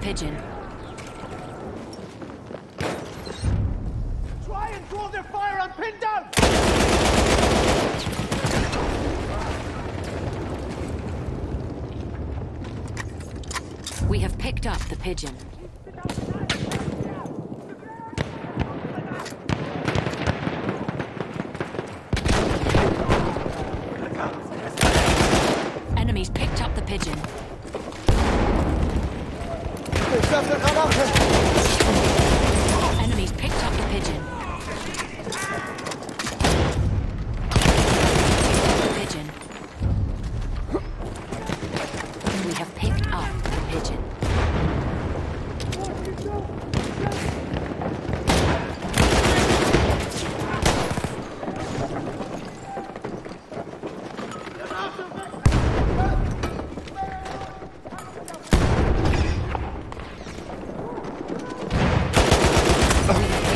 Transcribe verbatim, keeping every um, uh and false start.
pigeon. Try and draw their fire on pinned down! We have picked up the pigeon. Enemies picked up the pigeon. Enemies picked up the pigeon. Pigeon. We have picked up the pigeon. We have